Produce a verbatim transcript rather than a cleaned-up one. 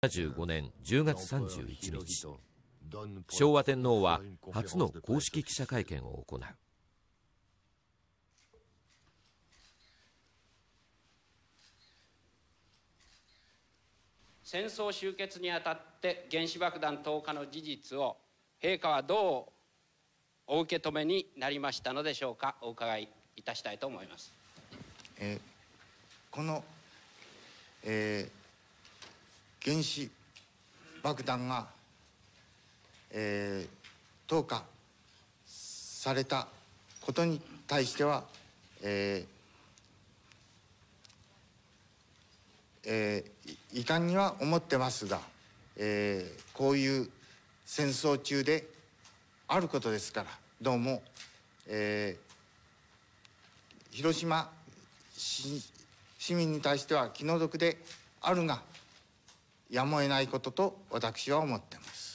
ななじゅうごねんじゅうがつさんじゅういちにち、昭和天皇は初の公式記者会見を行う。 戦争終結にあたって原子爆弾投下の事実を陛下はどうお受け止めになりましたのでしょうか。お伺いいたしたいと思います。 えー、この、えー、原子爆弾が、えー、投下されたことに対しては、えーえー、遺憾には思ってますが、えー、こういう戦争中であることですから、どうも、えー、広島市民に対しては気の毒であるがやむを得ないことと私は思っています。